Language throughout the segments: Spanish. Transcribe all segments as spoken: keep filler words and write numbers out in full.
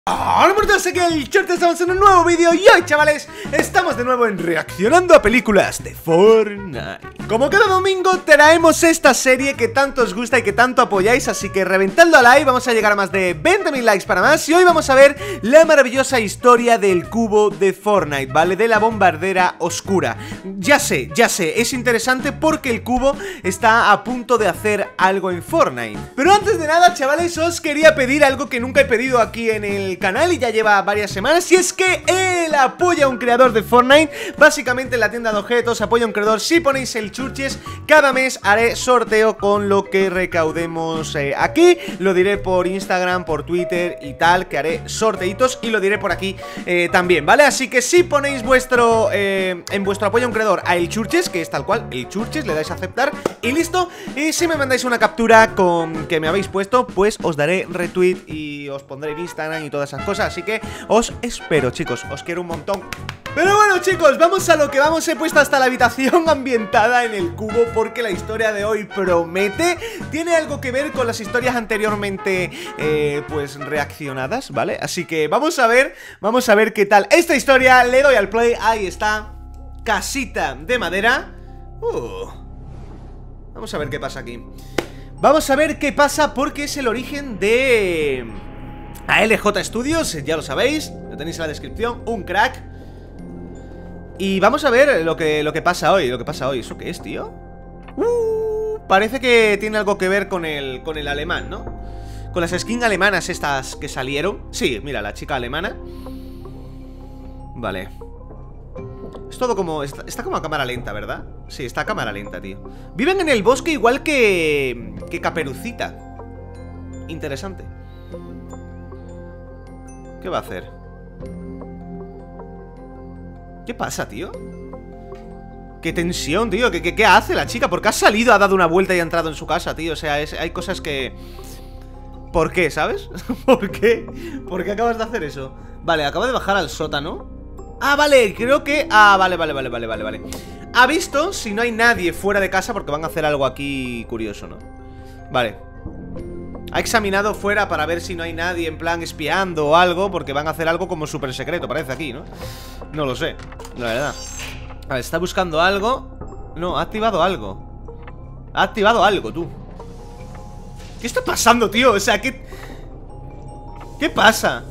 Hola muchachos, aquí el Chorte, estamos en un nuevo vídeo y hoy, chavales, estamos de nuevo en reaccionando a películas de Fortnite. Como cada domingo traemos esta serie que tanto os gusta y que tanto apoyáis, así que reventando a like, vamos a llegar a más de veinte mil likes para más. Y hoy vamos a ver la maravillosa historia del cubo de Fortnite, ¿vale? De la bombardera oscura. Ya sé, ya sé, es interesante porque el cubo está a punto de hacer algo en Fortnite. Pero antes de nada, chavales, os quería pedir algo que nunca he pedido aquí en el canal y ya lleva varias semanas, y es que él apoya a un creador de Fortnite. Básicamente en la tienda de objetos apoya a un creador. Si ponéis el Churches, cada mes haré sorteo con lo que recaudemos eh, aquí. Lo diré por Instagram, por Twitter y tal, que haré sorteitos, y lo diré por aquí eh, también, ¿vale? Así que si ponéis vuestro eh, en vuestro apoyo a un creador a el Churches, que es tal cual, el Churches, le dais a aceptar y listo. Y si me mandáis una captura con que me habéis puesto, pues os daré retweet y os pondré en Instagram y todas esas cosas. Así que os espero, chicos, os quiero un montón. Pero bueno, chicos, vamos a lo que vamos. He puesto hasta la habitación ambientada en el cubo porque la historia de hoy promete. Tiene algo que ver con las historias anteriormente eh, pues reaccionadas, ¿vale? Así que vamos a ver, vamos a ver qué tal esta historia. Le doy al play, ahí está. Casita de madera. uh. Vamos a ver qué pasa aquí. Vamos a ver qué pasa porque es el origen de... A L J Studios, ya lo sabéis, lo tenéis en la descripción, un crack. Y vamos a ver lo que, lo que pasa hoy, lo que pasa hoy. ¿Eso qué es, tío? Uh, parece que tiene algo que ver con el, con el alemán, ¿no? Con las skins alemanas estas que salieron. Sí, mira, la chica alemana. Vale. Es todo como... Está, está como a cámara lenta, ¿verdad? Sí, está a cámara lenta, tío. Viven en el bosque igual que... Que Caperucita. Interesante. ¿Qué va a hacer? ¿Qué pasa, tío? Qué tensión, tío. ¿Qué, qué, qué hace la chica? ¿Por qué ha salido, ha dado una vuelta y ha entrado en su casa, tío? O sea, es, hay cosas que... ¿Por qué, sabes? ¿Por qué? ¿Por qué acabas de hacer eso? Vale, acaba de bajar al sótano. Ah, vale, creo que... Ah, vale, vale, vale, vale, vale, vale. Ha visto si no hay nadie fuera de casa porque van a hacer algo aquí curioso, ¿no? Vale. Ha examinado fuera para ver si no hay nadie en plan espiando o algo, porque van a hacer algo como súper secreto, parece aquí, ¿no? No lo sé, la verdad. A ver, está buscando algo. No, ha activado algo. Ha activado algo, tú. ¿Qué está pasando, tío? O sea, ¿qué... ¿Qué pasa?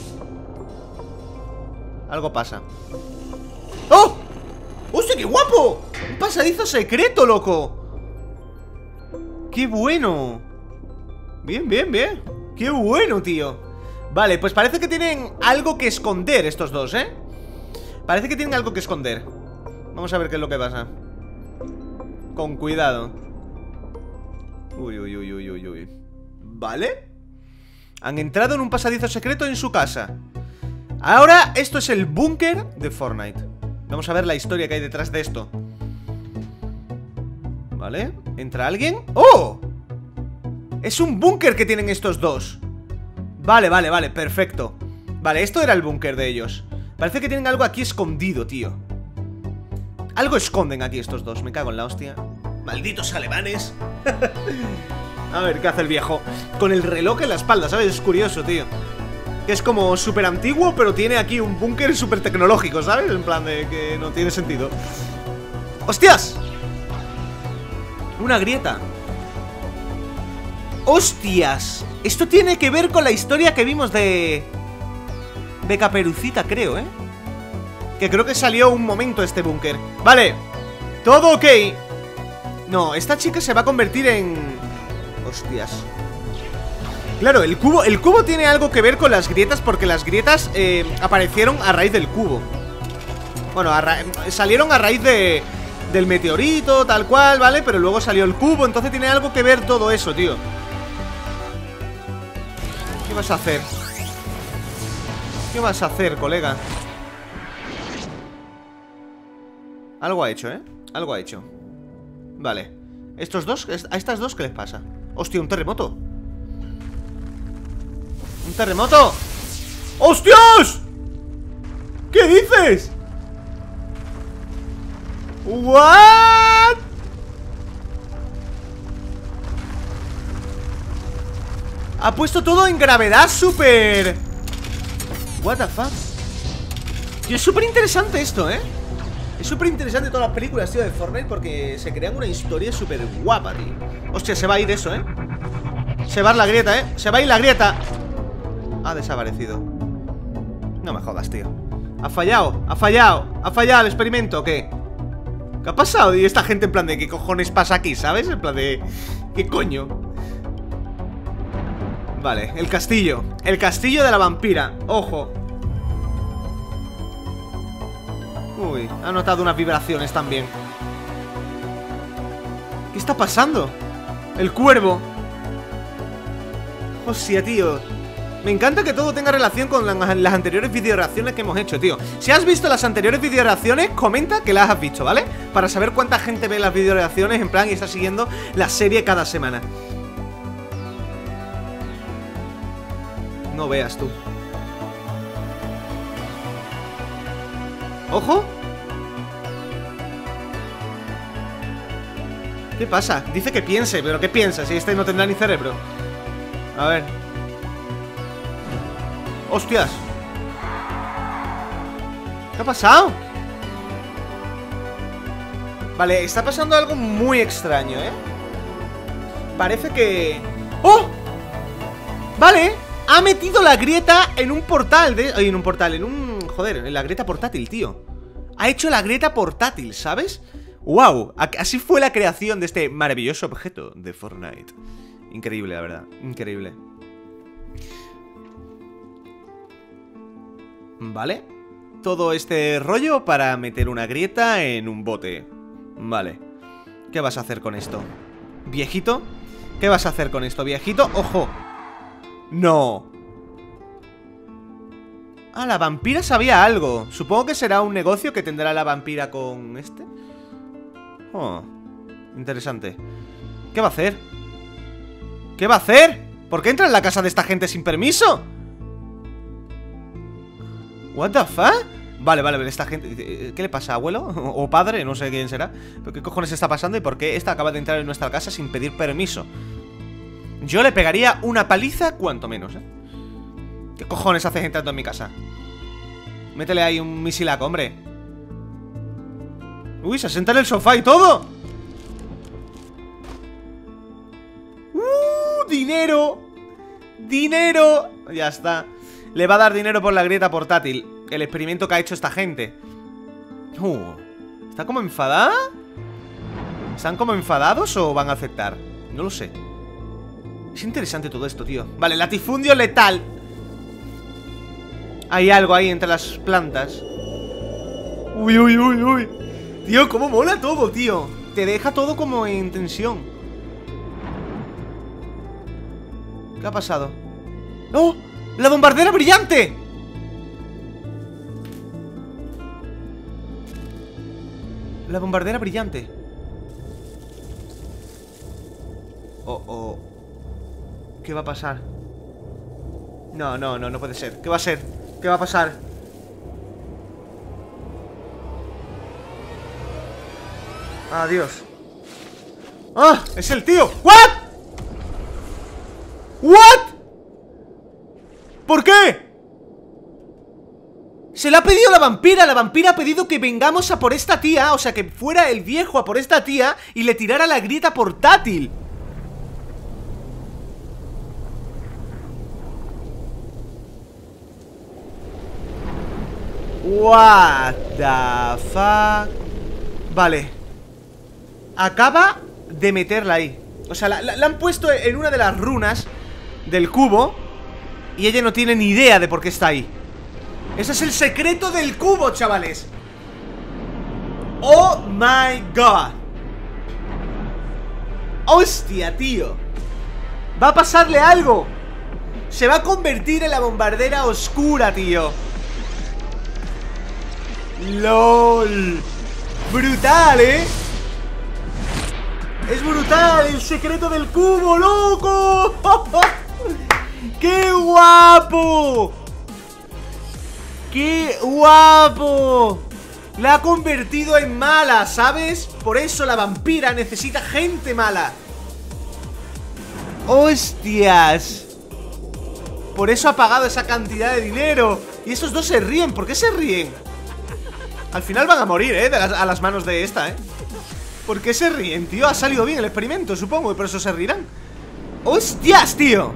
Algo pasa. ¡Oh! ¡Hostia, qué guapo! Un pasadizo secreto, loco. ¡Qué bueno! Bien, bien, bien. ¡Qué bueno, tío! Vale, pues parece que tienen algo que esconder estos dos, ¿eh? Parece que tienen algo que esconder. Vamos a ver qué es lo que pasa. Con cuidado. Uy, uy, uy, uy, uy, uy. Vale. Han entrado en un pasadizo secreto en su casa. Ahora, esto es el búnker de Fortnite. Vamos a ver la historia que hay detrás de esto. Vale. ¿Entra alguien? ¡Oh! Es un búnker que tienen estos dos. Vale, vale, vale, perfecto. Vale, esto era el búnker de ellos. Parece que tienen algo aquí escondido, tío. Algo esconden aquí estos dos, me cago en la hostia. Malditos alemanes. A ver, ¿qué hace el viejo? Con el reloj en la espalda, ¿sabes? Es curioso, tío. Que es como súper antiguo, pero tiene aquí un búnker súper tecnológico, ¿sabes? En plan de que no tiene sentido. ¡Hostias! Una grieta. ¡Hostias! Esto tiene que ver con la historia que vimos de... De Caperucita, creo, ¿eh? Que creo que salió un momento este búnker. Vale, todo ok. No, esta chica se va a convertir en... Hostias. Claro, el cubo, el cubo tiene algo que ver con las grietas, porque las grietas eh, aparecieron a raíz del cubo. Bueno, a ra... salieron a raíz de... Del meteorito, tal cual, ¿vale? Pero luego salió el cubo, entonces tiene algo que ver todo eso, tío. ¿Qué vas a hacer? ¿Qué vas a hacer, colega? Algo ha hecho, ¿eh? Algo ha hecho. Vale. Estos dos, a estas dos, ¿qué les pasa? Hostia, un terremoto. ¡Un terremoto! ¡Hostias! ¿Qué dices? ¿What? Ha puesto todo en gravedad súper What the fuck. Tío, es súper interesante esto, ¿eh? Es súper interesante todas las películas, tío, de Fortnite, porque se crean una historia súper guapa, tío. Hostia, se va a ir eso, ¿eh? Se va a ir la grieta, ¿eh? Se va a ir la grieta. Ha desaparecido. No me jodas, tío. Ha fallado, ha fallado. Ha fallado el experimento, ¿o qué? ¿Qué ha pasado? Y esta gente en plan de ¿qué cojones pasa aquí? ¿Sabes? En plan de ¿qué coño? Vale, el castillo. El castillo de la vampira. Ojo. Uy, ha notado unas vibraciones también. ¿Qué está pasando? El cuervo. Hostia, tío. Me encanta que todo tenga relación con la, las anteriores videoreacciones que hemos hecho, tío. Si has visto las anteriores videoreacciones, comenta que las has visto, ¿vale? Para saber cuánta gente ve las videoreacciones en plan y está siguiendo la serie cada semana. No veas tú. ¡Ojo! ¿Qué pasa? Dice que piense, pero ¿qué piensa? Si este no tendrá ni cerebro. A ver. ¡Hostias! ¿Qué ha pasado? Vale, está pasando algo muy extraño, ¿eh? Parece que... ¡Oh! Vale, ha metido la grieta en un portal de... Ay, en un portal, en un... Joder, en la grieta portátil, tío. Ha hecho la grieta portátil, ¿sabes? ¡Wow! Así fue la creación de este maravilloso objeto de Fortnite. Increíble, la verdad. Increíble. Vale. Todo este rollo para meter una grieta en un bote. Vale. ¿Qué vas a hacer con esto? ¿Viejito? ¿Qué vas a hacer con esto, viejito? ¡Ojo! ¡No! Ah, la vampira sabía algo. Supongo que será un negocio que tendrá la vampira con este. Oh, interesante. ¿Qué va a hacer? ¿Qué va a hacer? ¿Por qué entra en la casa de esta gente sin permiso? What the fuck? Vale, vale, vale, esta gente... ¿Qué le pasa, abuelo? O padre, no sé quién será. ¿Pero qué cojones está pasando y por qué esta acaba de entrar en nuestra casa sin pedir permiso? Yo le pegaría una paliza, cuanto menos, ¿eh? ¿Qué cojones haces entrando en mi casa? Métele ahí un misilaco, hombre. Uy, se sienta en el sofá y todo. ¡Uh! ¡Dinero! ¡Dinero! Ya está. Le va a dar dinero por la grieta portátil. El experimento que ha hecho esta gente. Uh, ¿está como enfadada? ¿Están como enfadados o van a aceptar? No lo sé. Es interesante todo esto, tío. Vale, latifundio letal. Hay algo ahí entre las plantas. Uy, uy, uy, uy. Tío, cómo mola todo, tío. Te deja todo como en tensión. ¿Qué ha pasado? ¡Oh! ¡La bombardera brillante! La bombardera brillante. Oh, oh. ¿Qué va a pasar? No, no, no, no puede ser. ¿Qué va a ser? ¿Qué va a pasar? Adiós. ¡Ah! ¡Es el tío! ¿What? ¿What? ¿Por qué? Se la ha pedido la vampira. La vampira ha pedido que vengamos a por esta tía. O sea, que fuera el viejo a por esta tía y le tirara la grieta portátil. What the fuck. Vale. Acaba de meterla ahí. O sea, la, la, la han puesto en una de las runas del cubo y ella no tiene ni idea de por qué está ahí. Ese es el secreto del cubo, chavales. Oh my god. Hostia, tío. Va a pasarle algo. Se va a convertir en la bombardera oscura, tío. LOL. Brutal, ¿eh? Es brutal, el secreto del cubo, loco. ¡Qué guapo! ¡Qué guapo! La ha convertido en mala, ¿sabes? Por eso la vampira necesita gente mala. ¡Hostias! Por eso ha pagado esa cantidad de dinero. Y esos dos se ríen, ¿por qué se ríen? Al final van a morir, eh, de las, a las manos de esta, eh. ¿Por qué se ríen, tío? Ha salido bien el experimento, supongo, y por eso se rirán. ¡Hostias, tío!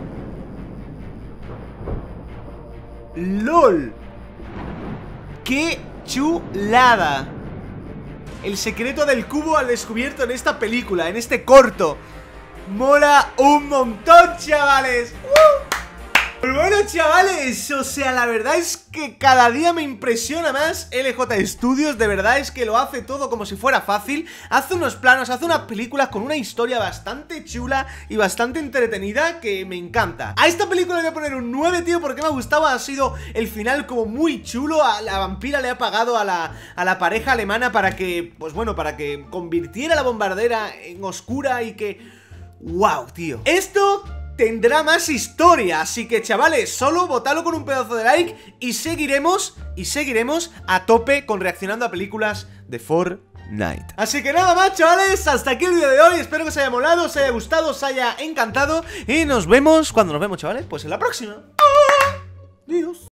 ¡Lol! ¡Qué chulada! El secreto del cubo al descubierto en esta película, en este corto. Mola un montón, chavales. ¡Uh! Pues bueno, chavales, o sea, la verdad es que cada día me impresiona más L J Studios. De verdad es que lo hace todo como si fuera fácil. Hace unos planos, hace unas películas con una historia bastante chula y bastante entretenida que me encanta. A esta película le voy a poner un nueve, tío, porque me ha gustado. Ha sido el final como muy chulo. A la vampira le ha pagado a la, a la pareja alemana para que, pues bueno, para que convirtiera la bombardera en oscura y que... ¡Wow, tío! Esto... tendrá más historia, así que chavales, solo votadlo con un pedazo de like y seguiremos, y seguiremos a tope con reaccionando a películas de Fortnite. Así que nada más, chavales, hasta aquí el vídeo de hoy. Espero que os haya molado, os haya gustado, os haya encantado y nos vemos, cuando nos vemos, chavales, pues en la próxima. Adiós.